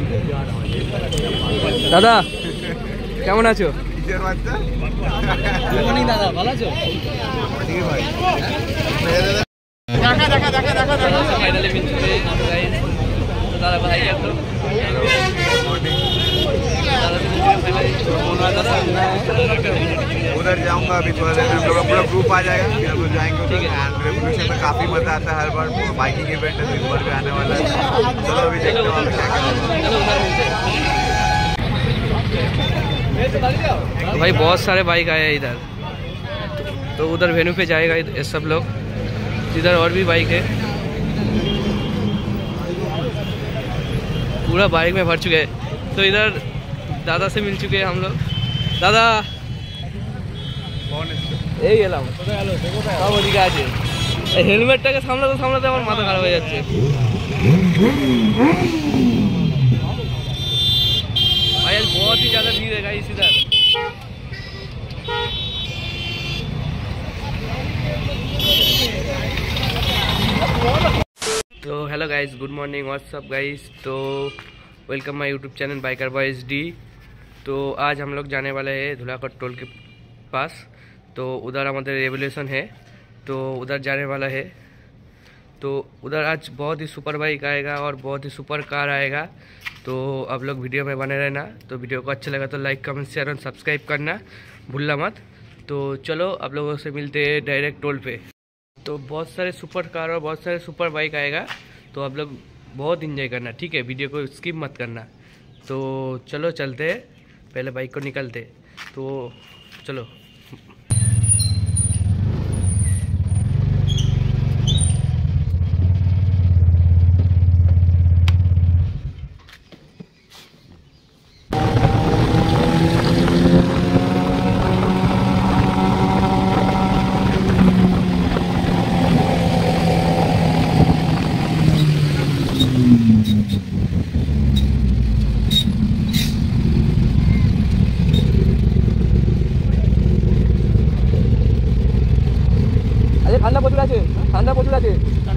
দাদা কেমন আছো? দাদা ভালো আছো? दादा भाई क्या तो उधर जाऊंगा अभी थोड़ा देर में, पूरा ग्रुप आ जाएगा, फिर हम लोग जाएंगे उधर। एंड रेवोल्यूशन में काफ़ी मजा आता है, हर बार बाइकिंग इवेंट है, इस बार भी आने वाला है। चलो अभी देखते हैं वहाँ पे क्या तो भाई बहुत सारे बाइक आए हैं इधर, तो उधर वेन्यू पे जाएगा ये सब लोग। इधर और भी बाइक है, पूरा बाइक में भर चुके हैं। तो इधर दादा से मिल चुके हैं हम लोग। दादा এই এলাম সব ওদিকে আছে। হেলমেটটাকে সামলাতে সামলাতে আমার মাথা খারাপ হয়ে যাচ্ছে। भाई आज बहुत ही ज़्यादा भीड़ है गाइस इधर। तो hello guys, good morning, what's up guys. तो welcome my YouTube channel biker boys D. तो आज हम लोग जाने वाले हैं धुलाकोट टोल के पास। तो उधर हमारे रेवोल्यूशन है, तो उधर जाने वाला है। तो उधर आज बहुत ही सुपर बाइक आएगा और बहुत ही सुपर कार आएगा। तो आप लोग वीडियो में बने रहना। तो वीडियो को अच्छा लगा तो लाइक कमेंट शेयर और सब्सक्राइब करना भूलना मत। तो चलो आप लोगों से मिलते हैं डायरेक्ट टोल पे। तो बहुत सारे सुपर कार और बहुत सारे सुपर बाइक आएगा, तो आप लोग बहुत इंजॉय करना, ठीक है? वीडियो को स्किप मत करना। तो चलो चलते हैं, पहले बाइक को निकलते। तो चलो। ঠান্ডা প্রচুর আছে, ঠান্ডা প্রচুর আছে।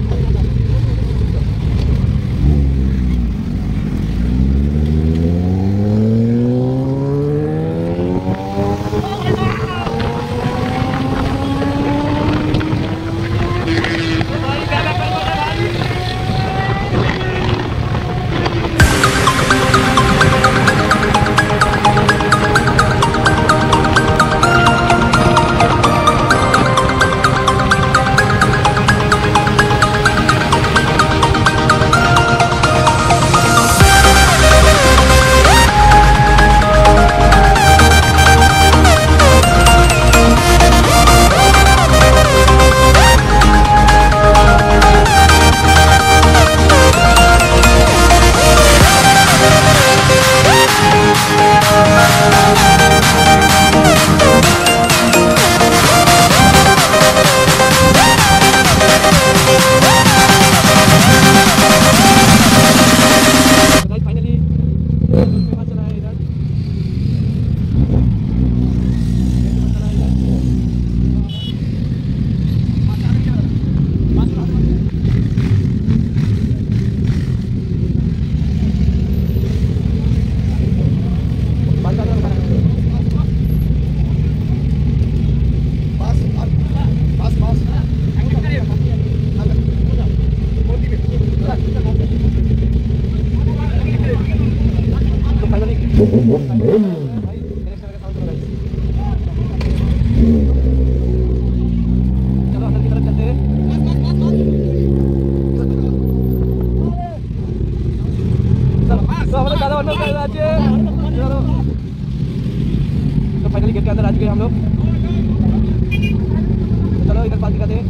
तो फाइनली गेट के अंदर आ चुके हैं हम लोग। चलो इधर पास दिखाते हैं।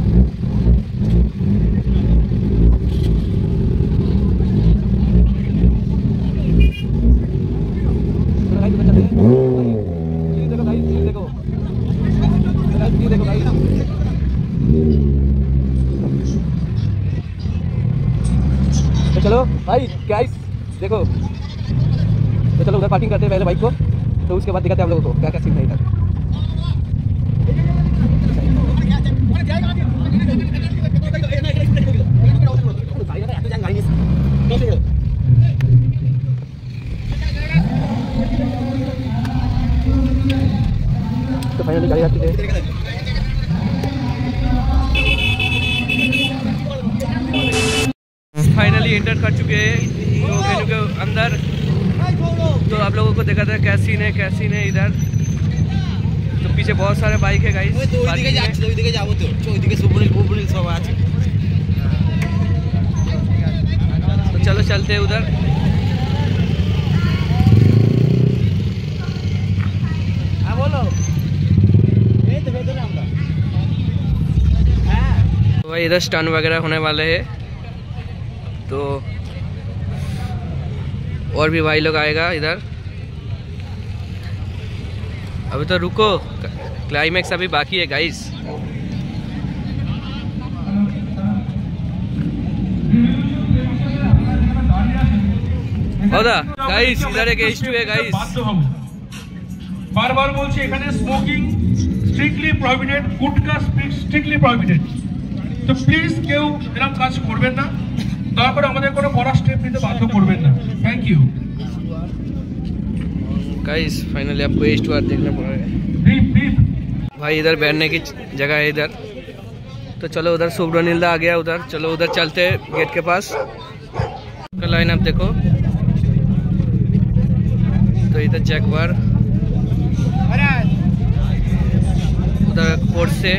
देखो भाई, देखो देखो भाई। तो चलो भाई गाइस देखो, तो चलो उधर पार्किंग करते हैं पहले बाइक को, तो उसके बाद दिखाते हैं हम लोगों को क्या क्या सीन है इधर। फाइनली गाड़ी आ चुके हैं। फाइनली एंटर कर चुके हैं तो वेन्यू के अंदर। तो आप लोगों को देखा था कैसी नहीं इधर। तो पीछे बहुत सारे बाइक है गाइस। तो चलो चलते हैं उधर। तो भाई इधर स्टंट वगैरह होने वाले हैं। तो और भी भाई लोग आएगा इधर। अभी तो रुको, क्लाइमैक्स अभी बाकी है गाइस। गाइस इधर एक H2 है गाइस। बार बोलছি এখানে smoking strictly prohibited, gutka strictly prohibited. তো প্লিজ কেউ এরকম কাজ করবেন না, দয়া করে আমাদের কোনো বড় স্টেপ নিতে বাধ্য করবেন না। Thank you guys. फाइनली आपको H2 देखना पड़ेगा भाई। इधर बैठने की जगह है इधर। तो चलो उधर सुब्रनील आ गया उधर। चलो उधर चलते हैं गेट के पास। लाइन आप देखो। तो इधर जैकवार उधर कोर्ट से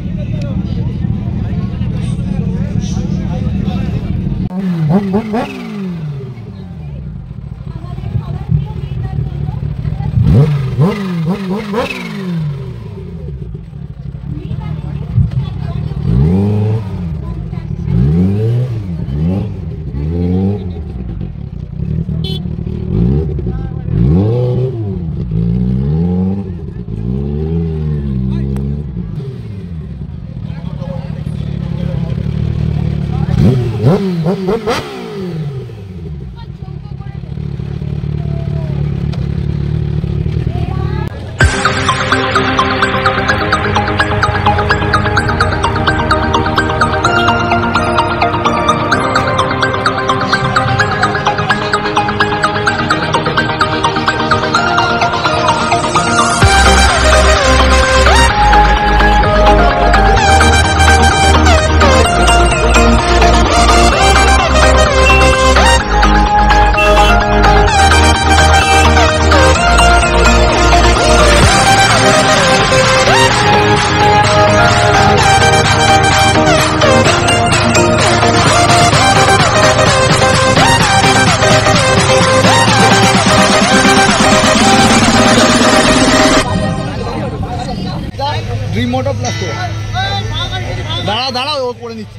রিমোটও প্লাস দাঁড়াও ও করে নিচ্ছি।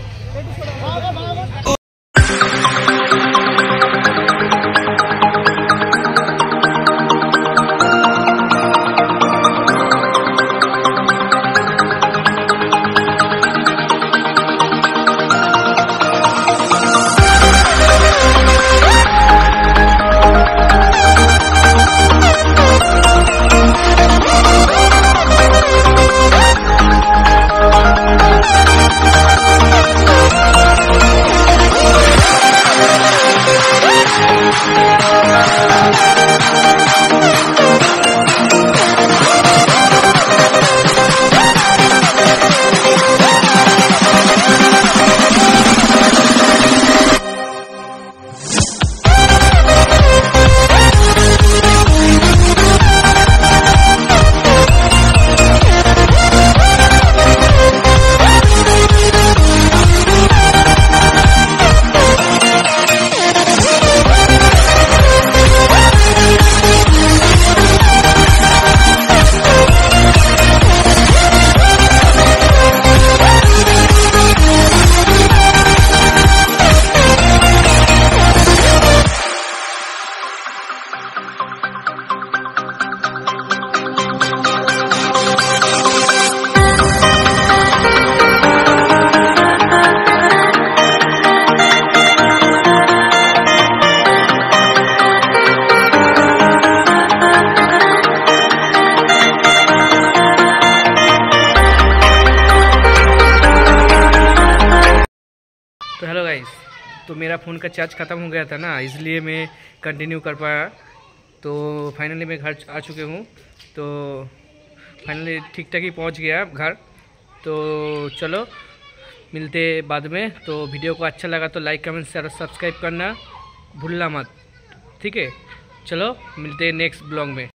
तो हेलो गाइस, तो मेरा फ़ोन का चार्ज ख़त्म हो गया था ना, इसलिए मैं कंटिन्यू कर पाया। तो फाइनली मैं घर आ चुके हूँ। तो फाइनली ठीक ठाक ही पहुंच गया घर। तो चलो मिलते बाद में। तो वीडियो को अच्छा लगा तो लाइक कमेंट शेयर और सब्सक्राइब करना भूलना मत, ठीक है। चलो मिलते हैं नेक्स्ट ब्लॉग में।